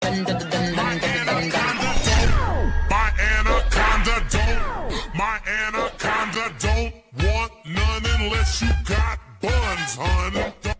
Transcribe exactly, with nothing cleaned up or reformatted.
My anaconda don't. My anaconda don't. My anaconda don't want none unless you got buns, hun.